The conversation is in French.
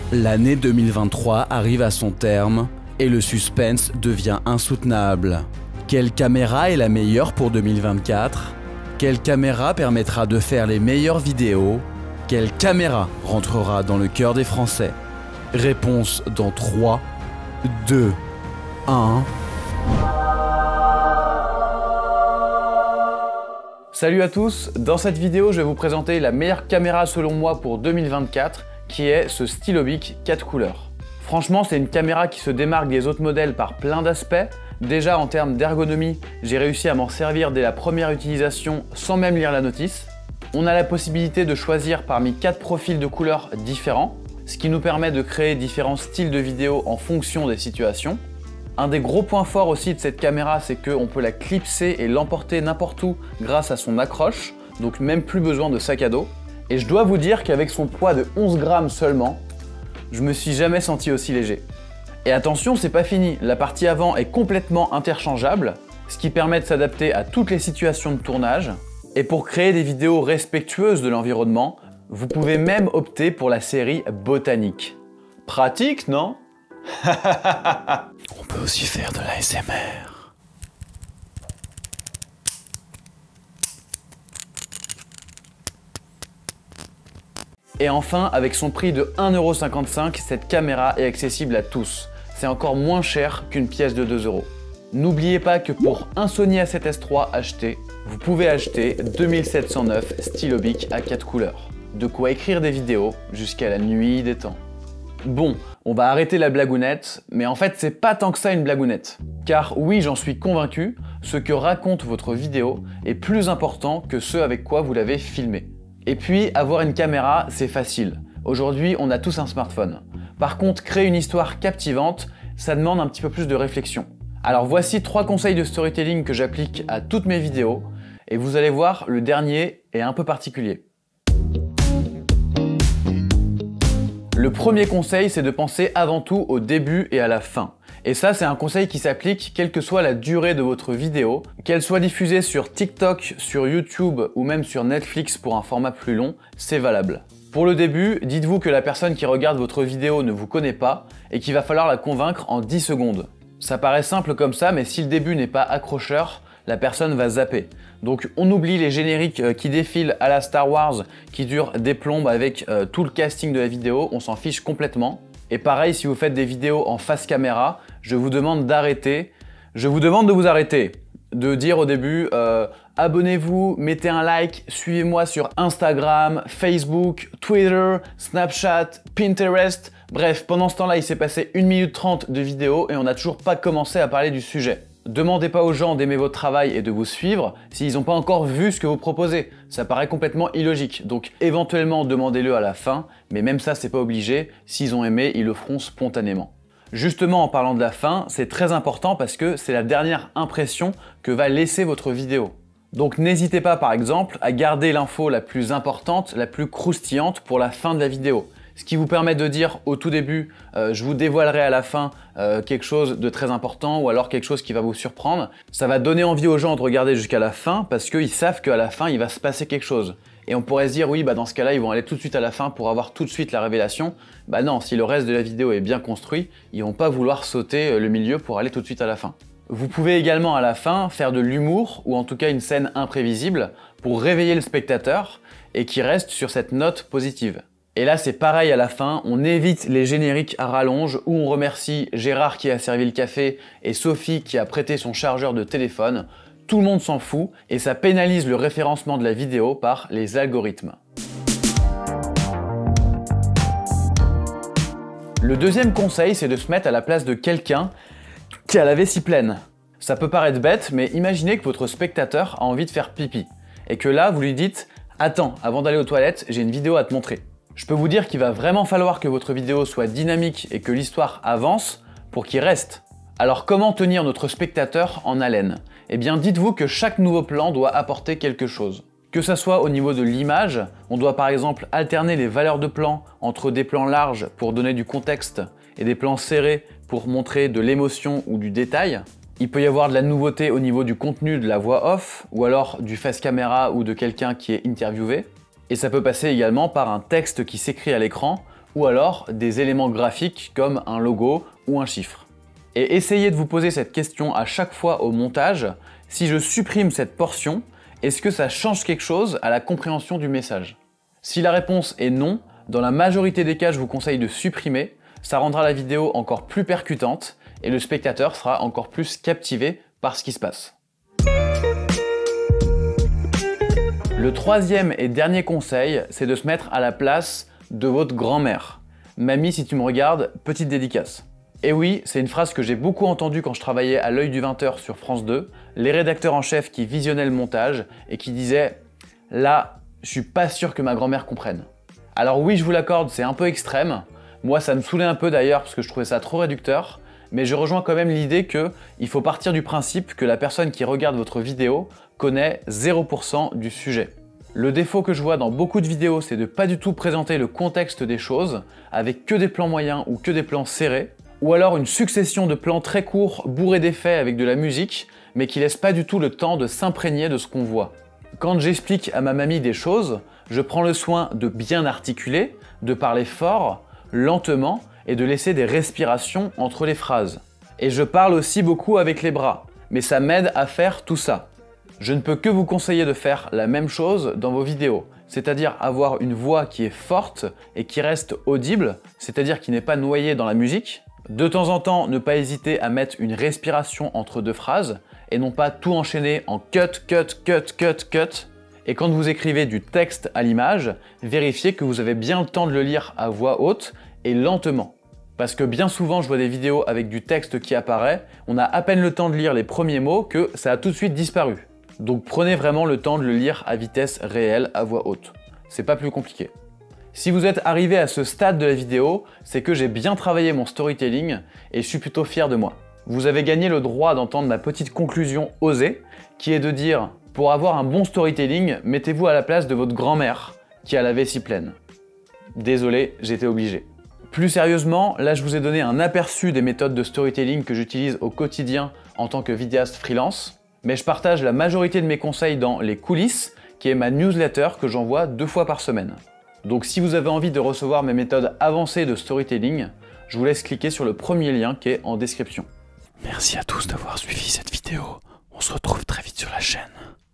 L'année 2023 arrive à son terme et le suspense devient insoutenable. Quelle caméra est la meilleure pour 2024? Quelle caméra permettra de faire les meilleures vidéos? Quelle caméra rentrera dans le cœur des Français? Réponse dans 3, 2, 1... Salut à tous, dans cette vidéo je vais vous présenter la meilleure caméra selon moi pour 2024 qui est ce Stylobic 4 couleurs. Franchement c'est une caméra qui se démarque des autres modèles par plein d'aspects. Déjà en termes d'ergonomie, j'ai réussi à m'en servir dès la première utilisation sans même lire la notice. On a la possibilité de choisir parmi 4 profils de couleurs différents, ce qui nous permet de créer différents styles de vidéos en fonction des situations. Un des gros points forts aussi de cette caméra, c'est qu'on peut la clipser et l'emporter n'importe où grâce à son accroche, donc même plus besoin de sac à dos. Et je dois vous dire qu'avec son poids de 11 grammes seulement, je me suis jamais senti aussi léger. Et attention, c'est pas fini, la partie avant est complètement interchangeable, ce qui permet de s'adapter à toutes les situations de tournage. Et pour créer des vidéos respectueuses de l'environnement, vous pouvez même opter pour la série botanique. Pratique, non? On peut aussi faire de l'ASMR. Et enfin, avec son prix de 1,55 €, cette caméra est accessible à tous. C'est encore moins cher qu'une pièce de 2 €. N'oubliez pas que pour un Sony A7S III acheté, vous pouvez acheter 2709 Stylobic à 4 couleurs. De quoi écrire des vidéos jusqu'à la nuit des temps. Bon, on va arrêter la blagounette, mais en fait c'est pas tant que ça une blagounette. Car oui, j'en suis convaincu, ce que raconte votre vidéo est plus important que ce avec quoi vous l'avez filmé. Et puis, avoir une caméra, c'est facile. Aujourd'hui, on a tous un smartphone. Par contre, créer une histoire captivante, ça demande un petit peu plus de réflexion. Alors voici 3 conseils de storytelling que j'applique à toutes mes vidéos, et vous allez voir, le dernier est un peu particulier. Le premier conseil, c'est de penser avant tout au début et à la fin. Et ça, c'est un conseil qui s'applique quelle que soit la durée de votre vidéo, qu'elle soit diffusée sur TikTok, sur YouTube ou même sur Netflix pour un format plus long, c'est valable. Pour le début, dites-vous que la personne qui regarde votre vidéo ne vous connaît pas et qu'il va falloir la convaincre en 10 secondes. Ça paraît simple comme ça, mais si le début n'est pas accrocheur, la personne va zapper. Donc on oublie les génériques qui défilent à la Star Wars, qui durent des plombes avec tout le casting de la vidéo, on s'en fiche complètement. Et pareil, si vous faites des vidéos en face caméra, je vous demande d'arrêter. Je vous demande de vous arrêter. De dire au début, abonnez-vous, mettez un like, suivez-moi sur Instagram, Facebook, Twitter, Snapchat, Pinterest. Bref, pendant ce temps-là, il s'est passé 1 minute 30 de vidéo et on n'a toujours pas commencé à parler du sujet. Demandez pas aux gens d'aimer votre travail et de vous suivre s'ils n'ont pas encore vu ce que vous proposez. Ça paraît complètement illogique. Donc éventuellement demandez-le à la fin, mais même ça c'est pas obligé. S'ils ont aimé, ils le feront spontanément. Justement en parlant de la fin, c'est très important parce que c'est la dernière impression que va laisser votre vidéo. Donc n'hésitez pas par exemple à garder l'info la plus importante, la plus croustillante pour la fin de la vidéo. Ce qui vous permet de dire au tout début, je vous dévoilerai à la fin quelque chose de très important ou alors quelque chose qui va vous surprendre. Ça va donner envie aux gens de regarder jusqu'à la fin parce qu'ils savent qu'à la fin, il va se passer quelque chose. Et on pourrait se dire, oui, bah dans ce cas-là, ils vont aller tout de suite à la fin pour avoir tout de suite la révélation. Bah non, si le reste de la vidéo est bien construit, ils vont pas vouloir sauter le milieu pour aller tout de suite à la fin. Vous pouvez également à la fin faire de l'humour ou en tout cas une scène imprévisible pour réveiller le spectateur et qui reste sur cette note positive. Et là c'est pareil à la fin, on évite les génériques à rallonge où on remercie Gérard qui a servi le café et Sophie qui a prêté son chargeur de téléphone. Tout le monde s'en fout et ça pénalise le référencement de la vidéo par les algorithmes. Le deuxième conseil, c'est de se mettre à la place de quelqu'un qui a la vessie pleine. Ça peut paraître bête, mais imaginez que votre spectateur a envie de faire pipi et que là vous lui dites « Attends, avant d'aller aux toilettes, j'ai une vidéo à te montrer ». Je peux vous dire qu'il va vraiment falloir que votre vidéo soit dynamique et que l'histoire avance pour qu'il reste. Alors comment tenir notre spectateur en haleine? Eh bien dites-vous que chaque nouveau plan doit apporter quelque chose. Que ça soit au niveau de l'image, on doit par exemple alterner les valeurs de plan entre des plans larges pour donner du contexte et des plans serrés pour montrer de l'émotion ou du détail. Il peut y avoir de la nouveauté au niveau du contenu de la voix off ou alors du face caméra ou de quelqu'un qui est interviewé. Et ça peut passer également par un texte qui s'écrit à l'écran ou alors des éléments graphiques comme un logo ou un chiffre. Et essayez de vous poser cette question à chaque fois au montage, si je supprime cette portion, est-ce que ça change quelque chose à la compréhension du message? Si la réponse est non, dans la majorité des cas je vous conseille de supprimer, ça rendra la vidéo encore plus percutante et le spectateur sera encore plus captivé par ce qui se passe. Le troisième et dernier conseil, c'est de se mettre à la place de votre grand-mère. Mamie, si tu me regardes, petite dédicace. Et oui, c'est une phrase que j'ai beaucoup entendue quand je travaillais à l'œil du 20h sur France 2, les rédacteurs en chef qui visionnaient le montage et qui disaient « Là, je suis pas sûr que ma grand-mère comprenne ». Alors oui, je vous l'accorde, c'est un peu extrême. Moi, ça me saoulait un peu d'ailleurs parce que je trouvais ça trop réducteur. Mais je rejoins quand même l'idée qu'il faut partir du principe que la personne qui regarde votre vidéo connaît 0% du sujet. Le défaut que je vois dans beaucoup de vidéos, c'est de pas du tout présenter le contexte des choses, avec que des plans moyens ou que des plans serrés, ou alors une succession de plans très courts, bourrés d'effets avec de la musique, mais qui laissent pas du tout le temps de s'imprégner de ce qu'on voit. Quand j'explique à ma mamie des choses, je prends le soin de bien articuler, de parler fort, lentement, et de laisser des respirations entre les phrases. Et je parle aussi beaucoup avec les bras, mais ça m'aide à faire tout ça. Je ne peux que vous conseiller de faire la même chose dans vos vidéos, c'est-à-dire avoir une voix qui est forte et qui reste audible, c'est-à-dire qui n'est pas noyée dans la musique. De temps en temps, ne pas hésiter à mettre une respiration entre deux phrases et non pas tout enchaîner en cut, cut, cut, cut, cut. Et quand vous écrivez du texte à l'image, vérifiez que vous avez bien le temps de le lire à voix haute et lentement. Parce que bien souvent, je vois des vidéos avec du texte qui apparaît, on a à peine le temps de lire les premiers mots que ça a tout de suite disparu. Donc prenez vraiment le temps de le lire à vitesse réelle, à voix haute. C'est pas plus compliqué. Si vous êtes arrivé à ce stade de la vidéo, c'est que j'ai bien travaillé mon storytelling et je suis plutôt fier de moi. Vous avez gagné le droit d'entendre ma petite conclusion osée, qui est de dire « Pour avoir un bon storytelling, mettez-vous à la place de votre grand-mère qui a la vessie pleine ». Désolé, j'étais obligé. Plus sérieusement, là je vous ai donné un aperçu des méthodes de storytelling que j'utilise au quotidien en tant que vidéaste freelance, mais je partage la majorité de mes conseils dans Les Coulisses, qui est ma newsletter que j'envoie 2 fois par semaine. Donc si vous avez envie de recevoir mes méthodes avancées de storytelling, je vous laisse cliquer sur le premier lien qui est en description. Merci à tous d'avoir suivi cette vidéo. On se retrouve très vite sur la chaîne.